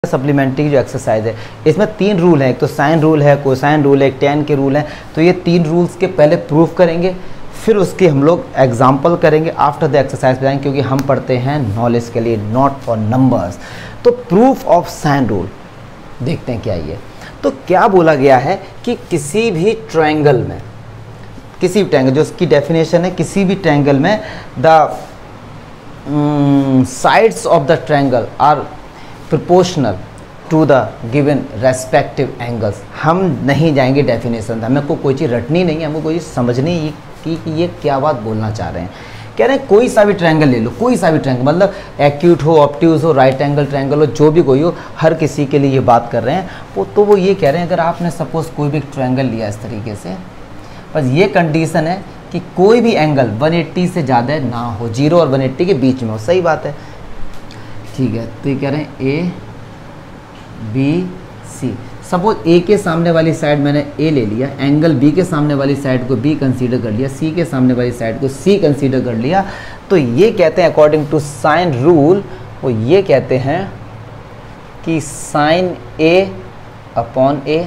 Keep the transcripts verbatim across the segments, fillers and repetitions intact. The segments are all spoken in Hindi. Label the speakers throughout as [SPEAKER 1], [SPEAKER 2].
[SPEAKER 1] सप्लीमेंट्री जो एक्सरसाइज है इसमें तीन रूल हैं, एक तो साइन रूल है, कोसाइन रूल है, एक टेन के रूल हैं। तो ये तीन रूल्स के पहले प्रूफ करेंगे, फिर उसके हम लोग एग्जाम्पल करेंगे, आफ्टर द एक्सरसाइज पे जाएंगे, क्योंकि हम पढ़ते हैं नॉलेज के लिए, नॉट फॉर नंबर्स। तो प्रूफ ऑफ साइन रूल देखते हैं क्या ये। तो क्या बोला गया है कि किसी भी ट्रायंगल में, किसी भी ट्रायंगल, जो उसकी डेफिनेशन है, किसी भी ट्रायंगल में the sides of the triangle are proportional to the given respective angles. हम नहीं जाएंगे डेफिनेशन, हमें को कोई चीज़ रटनी नहीं है, हमको कोई चीज़ समझनी है कि, कि ये क्या बात बोलना चाह रहे हैं। कह रहे हैं कोई सा भी ट्रायंगल ले लो, कोई सा भी ट्रायंगल, मतलब एक्यूट हो, ऑब्ट्यूज हो, राइट एंगल ट्रायंगल हो, जो भी कोई हो, हर किसी के लिए ये बात कर रहे हैं वो। तो वो ये कह रहे हैं अगर आपने सपोज कोई भी ट्रायंगल लिया इस तरीके से, बस ये कंडीशन है कि कोई भी एंगल एक सौ अस्सी से ज़्यादा ना हो, जीरो और एक सौ अस्सी के बीच में हो। सही बात है, ठीक है। तो ये कह रहे हैं ए बी सी। सपोज ए के सामने वाली साइड मैंने ए ले लिया, एंगल बी के सामने वाली साइड को बी कंसीडर कर लिया, सी के सामने वाली साइड को सी कंसीडर कर लिया। तो ये कहते हैं अकॉर्डिंग टू साइन रूल, वो ये कहते हैं कि sine A upon A,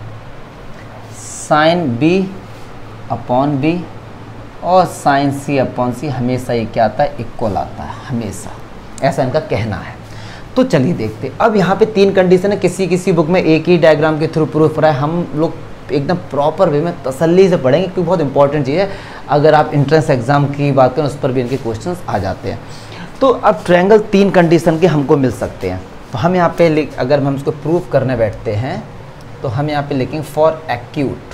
[SPEAKER 1] sine B upon B और साइन सी अपॉन सी हमेशा ये क्या आता है, इक्वल आता है, हमेशा। ऐसा इनका कहना है। तो चलिए देखते। अब यहाँ पे तीन कंडीशन है, किसी किसी बुक में एक ही डायग्राम के थ्रू प्रूफ रहा है, हम लोग एकदम प्रॉपर वे में तसल्ली से पढ़ेंगे, क्योंकि बहुत इंपॉर्टेंट चीज़ है। अगर आप इंट्रेंस एग्जाम की बात करें उस पर भी इनके क्वेश्चन आ जाते हैं। तो अब ट्रायंगल तीन कंडीशन के हमको मिल सकते हैं। तो हम यहाँ पे अगर हम इसको प्रूफ करने बैठते हैं तो हम यहाँ पे लिखेंगे for acute,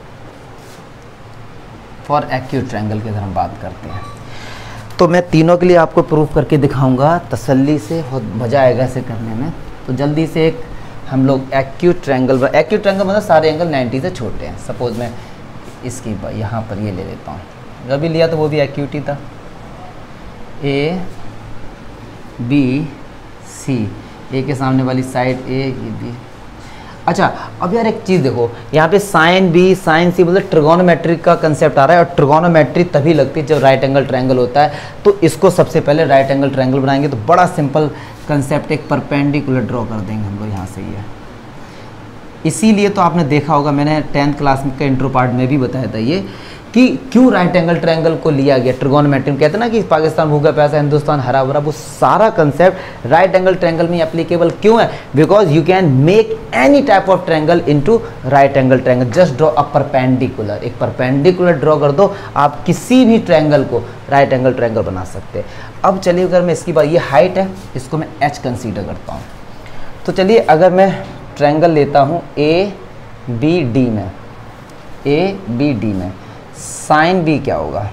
[SPEAKER 1] for acute triangle की अगर हम बात करते हैं तो मैं तीनों के लिए आपको प्रूफ करके दिखाऊंगा तसल्ली से, बहुत मज़ा आएगा इसे करने में। तो जल्दी से एक हम लोग एक्यूट ट्रायंगल, एक्यूट ट्रायंगल मतलब सारे एंगल नब्बे से छोटे हैं। सपोज मैं इसकी यहाँ पर ये ले लेता हूँ, जब भी लिया तो वो भी एक्यूट ही था। ए बी सी, ए के सामने वाली साइड ए, ये बी। अच्छा, अब यार एक चीज़ देखो, यहाँ पे साइन बी साइन सी मतलब ट्रिगोनोमेट्री का कंसेप्ट आ रहा है, और ट्रिगोनोमेट्री तभी लगती है जब राइट एंगल ट्रायंगल होता है। तो इसको सबसे पहले राइट एंगल ट्रायंगल बनाएंगे तो बड़ा सिंपल कंसेप्ट, एक परपेंडिकुलर ड्रॉ कर देंगे हम लोग यहाँ से। ये इसीलिए तो आपने देखा होगा, मैंने टेंथ क्लास के इंट्रो पार्ट में भी बताया था ये, कि क्यों राइट एंगल ट्रायंगल को लिया गया। ट्रिगोनोमेट्री कहते हैं ना कि पाकिस्तान भूखा प्यासा, हिंदुस्तान हरा भरा, वो सारा कंसेप्ट राइट एंगल ट्रायंगल में एप्लीकेबल क्यों है? Because you can make any type of triangle into right angle triangle. Just draw a perpendicular, एक परपेंडिकुलर ड्रॉ कर दो, आप किसी भी ट्रायंगल को राइट एंगल ट्रायंगल बना सकते हैं। अब चलिए, अगर मैं इसकी बात, ये हाइट है, इसको मैं एच कंसीडर करता हूँ। तो चलिए अगर मैं ट्रायंगल लेता हूँ ए बी डी में, ए बी डी में साइन बी क्या होगा,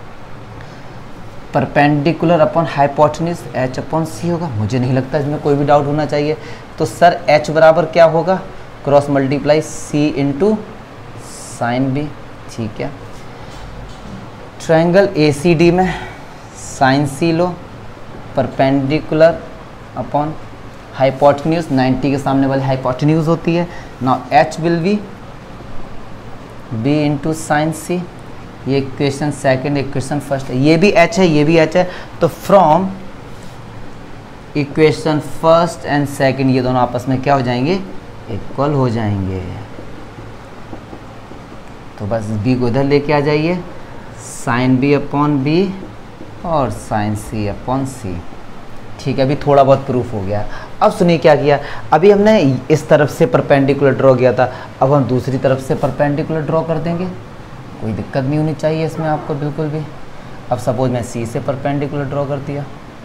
[SPEAKER 1] perpendicular upon hypotenuse, H upon C होगा। मुझे नहीं लगता इसमें कोई भी डाउट होना चाहिए। तो सर एच बराबर क्या होगा, cross multiply C into sine B, ठीक है। ट्रायंगल ए सी डी में साइन सी लो, परपेंडिकुलर अपॉन हाइपोटेन्यूज, नब्बे के सामने वाली हाइपोटेन्यूज होती है। Now H will be B into sine C, ये इक्वेशन सेकंड, इक्वेशन फर्स्ट है, ये भी एच है, ये भी एच है। तो from equation first and second ये दोनों आपस में क्या हो जाएंगे, इक्वल हो जाएंगे। तो बस बी को इधर लेके आ जाइए, साइन बी अपॉन बी और साइन सी अपॉन सी, ठीक है। अभी थोड़ा बहुत प्रूफ हो गया। अब सुनिए क्या किया, अभी हमने इस तरफ से परपेंडिकुलर ड्रॉ किया था, अब हम दूसरी तरफ से परपेंडिकुलर ड्रॉ कर देंगे, कोई दिक्कत नहीं होनी चाहिए इसमें आपको बिल्कुल भी। अब सपोज मैं सी से परपेंडिकुलर ड्रॉ कर दिया,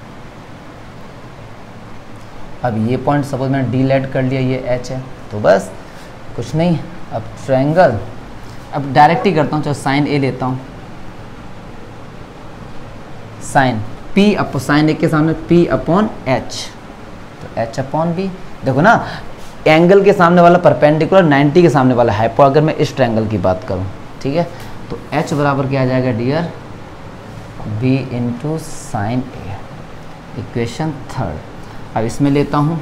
[SPEAKER 1] अब ये पॉइंट सपोज मैंने डी लेट कर लिया, ये एच है, तो बस कुछ नहीं। अब ट्रायंगल, अब डायरेक्ट ही करता हूँ, चलो साइन ए लेता हूँ, sine P up sine A के सामने पी अपॉन एच, तो एच अपॉन बी। देखो ना, एंगल के सामने वाला परपेंडिकुलर, नब्बे के सामने वाला हाइपो। अगर मैं इस ट्रायंगल की बात करूं, ठीक है, तो एच बराबर क्या आ जाएगा dear, B into sine A, equation third. अब इसमें लेता हूं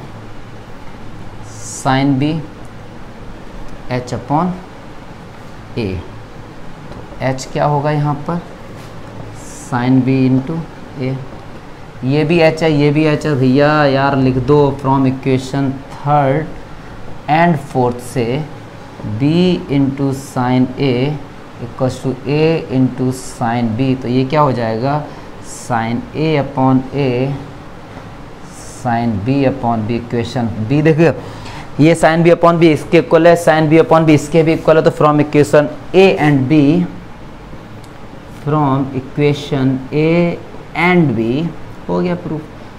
[SPEAKER 1] sine B, H upon A, तो एच क्या होगा यहाँ पर, साइन बी इंटू ए, ये भी एच है, ये भी एच है भैया यार, लिख दो from equation third and fourth से B into sine A equals to A into sine B. तो ये क्या हो जाएगा, sine A upon A sine B upon B. Equation B देखिए, ये साइन बी अपॉन बी इसके इक्वल है, साइन बी अपॉन बी इसके भी इक्वल है। तो from equation A and B, from equation A and B हो गया proof.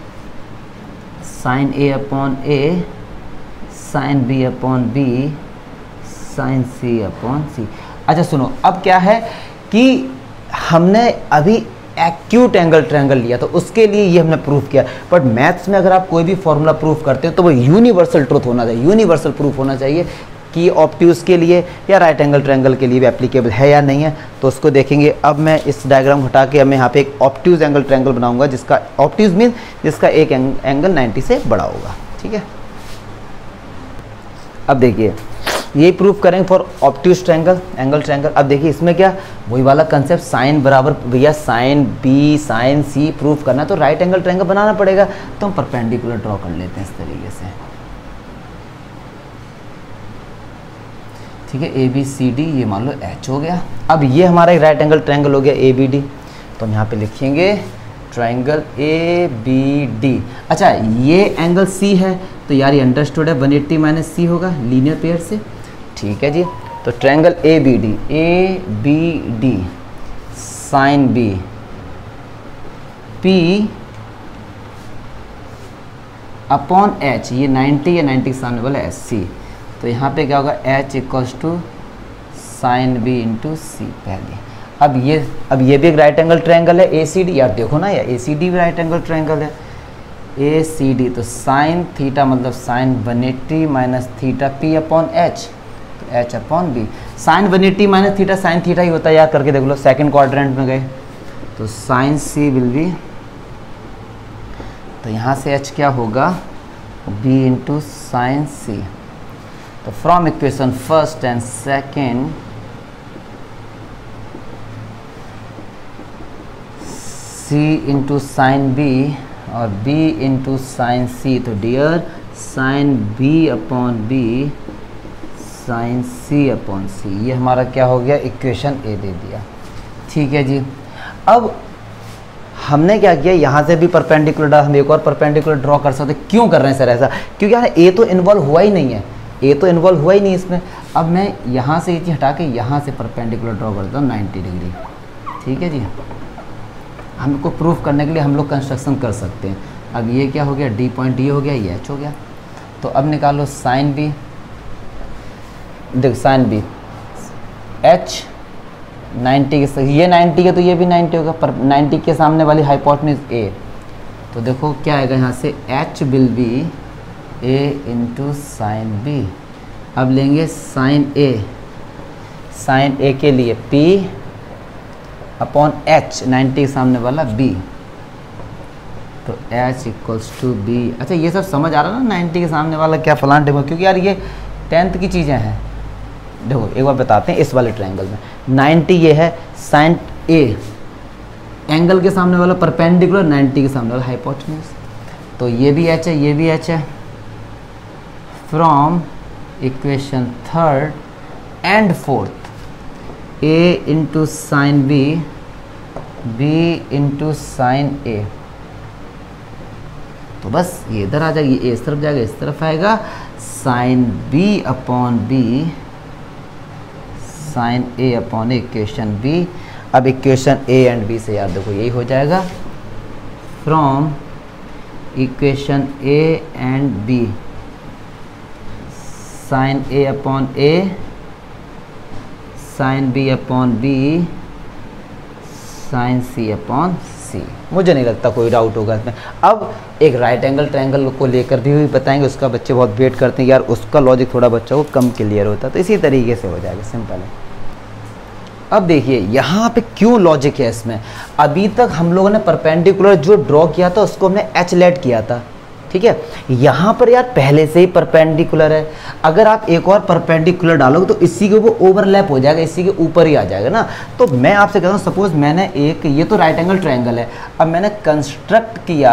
[SPEAKER 1] Sine A upon A sine B upon B sine C upon C. अच्छा सुनो, अब क्या है कि हमने अभी एक्यूट एंगल ट्रायंगल लिया तो उसके लिए ये हमने प्रूफ किया, बट मैथ्स में अगर आप कोई भी फॉर्मूला प्रूफ करते हो तो वो यूनिवर्सल ट्रूथ होना चाहिए, यूनिवर्सल प्रूफ होना चाहिए कि ऑब्ट्यूज के लिए या राइट एंगल ट्रायंगल के लिए भी एप्लीकेबल है या नहीं है। तो उसको देखेंगे। अब मैं इस डायग्राम को हटा के अब मैं यहाँ पे एक ऑब्ट्यूज एंगल ट्रायंगल बनाऊंगा, जिसका ऑब्ट्यूज मीन जिसका एक एंगल नाइन्टी से बड़ा होगा। ठीक है, अब देखिए यही प्रूफ करेंगे for obtuse triangle angle triangle. अब देखिए इसमें क्या, वही वाला कंसेप्ट, साइन बराबर भैया sine B sine C proof करना है तो राइट एंगल ट्रायंगल बनाना पड़ेगा। तो हम परपेंडिकुलर ड्रॉ कर लेते हैं इस तरीके से। ठीक है, ए बी सी डी, ये मान लो एच हो गया। अब ये हमारा एक राइट एंगल ट्रायंगल हो गया ए बी डी। तो हम यहाँ पे लिखेंगे ट्रायंगल ए बी डी। अच्छा ये एंगल सी है तो यार ये अंडरस्टूड है, वन एट्टी माइनस सी होगा लीनियर पेयर से। ठीक है जी, तो triangle A B D, A B D sine B P upon H, ये नाइन्टी या नाइन्टी के सामने वाला एस सी। तो यहाँ पे क्या होगा, H equals to sine B into C पहले। अब ये अब ये भी एक राइट एंगल ट्रायंगल है ए सी डी, यार देखो ना यार ए सी डी भी राइट एंगल ट्रायंगल है ए सी डी। तो साइन थीटा मतलब sine one eighty minus theta P upon H, तो H upon B. Sine one eighty minus theta sine theta ही होता है यार, करके देख लो। सेकंड क्वाड्रेंट में गए तो साइन सी विल बी, तो यहाँ से एच क्या होगा, बी इंटू साइन सी। तो from equation first and second C into sine B और b इंटू साइन सी। तो dear sine b upon B sine c upon C, ये हमारा क्या हो गया, इक्वेशन ए दे दिया। ठीक है जी, अब हमने क्या किया, यहाँ से भी परपेंडिकुलर हम एक और परपेंडिकुलर ड्रॉ कर सकते। क्यों कर रहे हैं सर ऐसा, क्योंकि यहाँ ए तो इन्वॉल्व हुआ ही नहीं है, ए तो इन्वॉल्व हुआ ही नहीं इसमें। अब मैं यहाँ से ये चीज़ हटा के यहाँ से परपेंडिकुलर ड्रॉ करता हूँ नाइन्टी डिग्री। ठीक है जी, हमको प्रूफ करने के लिए हम लोग कंस्ट्रक्शन कर सकते हैं। अब ये क्या हो गया, डी पॉइंट ये हो गया, ये एच हो गया। तो अब निकालो साइन बी, देख साइन बी एच नाइन्टी के, ये नाइन्टी के तो ये भी नाइन्टी होगा, पर नाइन्टी के सामने वाली हाइपोटेन्यूज ए। तो देखो क्या आएगा यहाँ से, H will be A into sine B. अब लेंगे साइन ए, साइन ए के लिए पी अपॉन एच, नाइन्टी के सामने वाला बी। तो एच इक्वल्स टू बी। अच्छा ये सब समझ आ रहा है ना, नाइन्टी के सामने वाला क्या फलान टेबल, क्योंकि यार ये टेंथ की चीज़ें हैं। देखो एक बार बताते हैं, इस वाले ट्रायंगल में नाइन्टी ये है, साइन ए एंगल के सामने वाला परपेंडिकुलर, नाइन्टी के सामने वाला हाइपोटेन्यूज। तो ये भी एच है, ये भी एच है। From equation third and fourth A into sine B B into sine A. तो बस ये इधर आ जाएगी, ए इस तरफ जाएगा, इस तरफ आएगा sine B upon B sine A upon equation B. अब इक्वेशन ए एंड बी से यार देखो यही हो जाएगा, from equation A and B sine A upon A sine B upon B sine C upon C. मुझे नहीं लगता कोई डाउट होगा इसमें। अब एक राइट एंगल ट्रायंगल को लेकर भी बताएंगे, उसका बच्चे बहुत वेट करते हैं यार, उसका लॉजिक थोड़ा बच्चों को कम क्लियर होता है, तो इसी तरीके से हो जाएगा, सिंपल है। अब देखिए यहाँ पे क्यों लॉजिक है इसमें। अभी तक हम लोगों ने परपेंडिकुलर जो ड्रॉ किया था उसको हमने एच लेट किया था, ठीक है। यहाँ पर यार पहले से ही परपेंडिकुलर है, अगर आप एक और परपेंडिकुलर डालोगे तो इसी के वो ओवरलैप हो जाएगा, इसी के ऊपर ही आ जाएगा ना। तो मैं आपसे कहता हूँ सपोज मैंने एक, ये तो राइट एंगल ट्रायंगल है, अब मैंने कंस्ट्रक्ट किया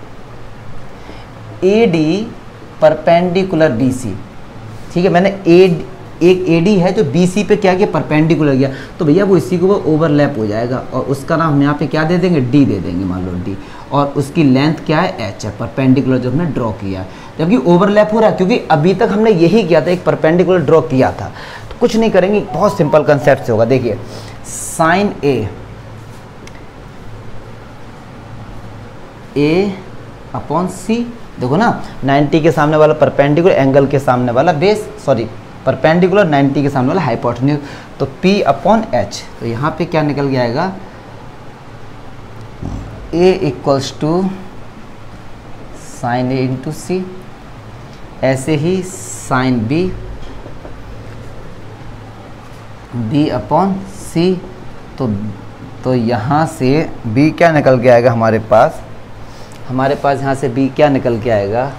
[SPEAKER 1] A D perpendicular B C, ठीक है। मैंने ए एक ए डी है जो बी सी पे क्या किया, परपेंडिकुलर गया, तो भैया वो इसी को वो ओवरलैप हो जाएगा और उसका नाम हम यहाँ पे क्या दे देंगे, डी दे देंगे, मान लो डी, और उसकी लेंथ क्या है, एच है, परपेंडिकुलर जो हमने ड्रॉ किया है। जबकि ओवरलैप हो रहा है क्योंकि अभी तक हमने यही किया था, एक परपेंडिकुलर ड्रॉ किया था। तो कुछ नहीं करेंगे, बहुत सिंपल कंसेप्ट से होगा। देखिए साइन ए ए अपॉन सी, देखो ना नाइन्टी के सामने वाला परपेंडिकुलर, एंगल के सामने वाला बेस, सॉरी परपेंडिकुलर, नाइन्टी के सामने वाला हाइपोटेन्यूज, तो P अपॉन एच, तो यहाँ पे क्या निकल के आएगा, A equals to sine A into C, ऐसे ही sine B B upon C, तो तो यहाँ से B क्या निकल के आएगा हमारे पास, हमारे पास यहाँ से B क्या निकल के आएगा,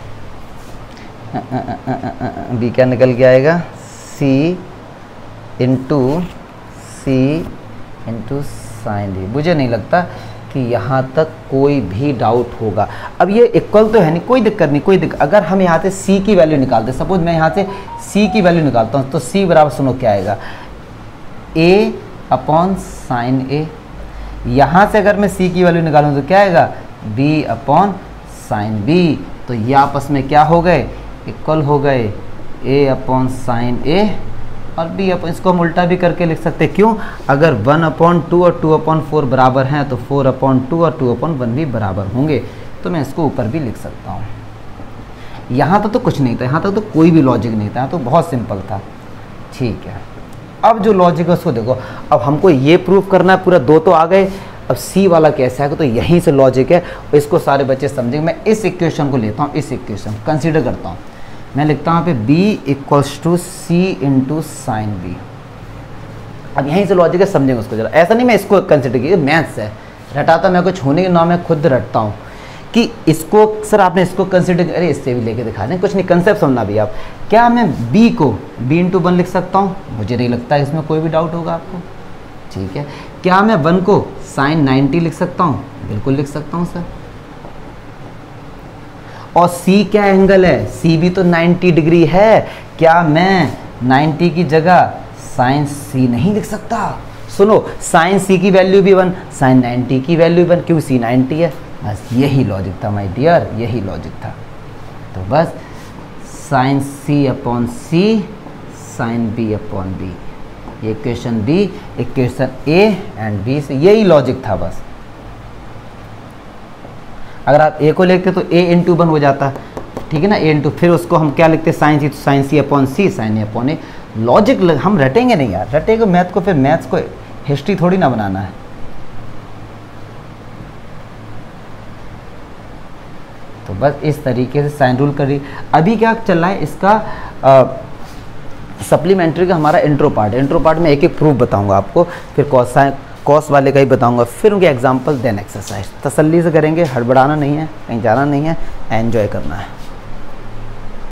[SPEAKER 1] बी क्या निकल के आएगा, C into C into sine D. मुझे नहीं लगता कि यहाँ तक कोई भी डाउट होगा। अब ये इक्वल तो है नहीं, कोई दिक्कत नहीं, कोई दिक्कत। अगर हम यहाँ से C की वैल्यू निकालते, सपोज मैं यहाँ से C की वैल्यू निकालता हूँ, तो C बराबर सुनो क्या आएगा, A अपॉन साइन ए। यहाँ से अगर मैं C की वैल्यू निकालूँ तो क्या आएगा, B अपॉन साइन B। तो ये आपस में क्या हो गए, इक्वल हो गए, A अपॉन साइन ए और B अपॉन, इसको हम उल्टा भी करके लिख सकते हैं। क्यों, अगर वन अपॉन टू और टू अपॉन फोर बराबर हैं तो फोर अपॉन टू और टू अपॉन वन भी बराबर होंगे, तो मैं इसको ऊपर भी लिख सकता हूँ। यहाँ तक तो कुछ नहीं था, यहाँ तक तो कोई भी लॉजिक नहीं था, तो बहुत सिंपल था, ठीक है। अब जो लॉजिक है उसको देखो, अब हमको ये प्रूफ करना है, पूरा दो तो आ गए, अब सी वाला कैसा है, तो यहीं से लॉजिक है, इसको सारे बच्चे समझेंगे। मैं इस इक्वेशन को लेता हूँ, इस इक्वेशन कंसीडर करता हूँ, मैं लिखता हूँ यहाँ पे b equals to C into sine B. अब यहीं से लॉजिक है, समझेंगे उसको जरा। ऐसा नहीं मैं इसको कंसीडर किया, मैथ्स है, रटाता मैं कुछ होने के नाम मैं खुद रटता हूँ कि इसको सर आपने इसको कंसीडर, अरे इससे भी लेके दिखा दें, कुछ नहीं, कंसेप्ट समझना भी आप। क्या मैं b को b इंटू वन लिख सकता हूँ, मुझे नहीं लगता इसमें कोई भी डाउट होगा आपको, ठीक है। क्या मैं वन को साइन नाइन्टी लिख सकता हूँ, बिल्कुल लिख सकता हूँ सर। और C क्या एंगल है, C भी तो नाइन्टी डिग्री है, क्या मैं नाइन्टी की जगह साइन C नहीं लिख सकता? सुनो, साइन C की वैल्यू भी वन, साइन नाइन्टी की वैल्यू भी वन, क्यों, C नाइन्टी है। बस यही लॉजिक था माय डियर, यही लॉजिक था। तो बस sine C upon C, sine B upon B, ये equation B, equation A and B से यही लॉजिक था बस। अगर आप A को लिखते तो A इंटू वन हो जाता, ठीक है ना, A इंटू, फिर उसको हम क्या लिखते, sine C, sine C upon C, sine A upon A. Logic हम रटेंगे नहीं यार, रटेंगे मैथ को, फिर मैथ्स को हिस्ट्री थोड़ी ना बनाना है। तो बस इस तरीके से साइन रूल करिए। अभी क्या चल रहा है इसका सप्लीमेंट्री का हमारा इंट्रो पार्ट है, इंट्रो पार्ट में एक एक प्रूफ बताऊंगा आपको, फिर कॉस कॉस वाले का ही बताऊंगा, फिर उनके एग्जांपल देन एक्सरसाइज। तसल्ली से करेंगे, हड़बड़ाना नहीं है, कहीं जाना नहीं है, एंजॉय करना है।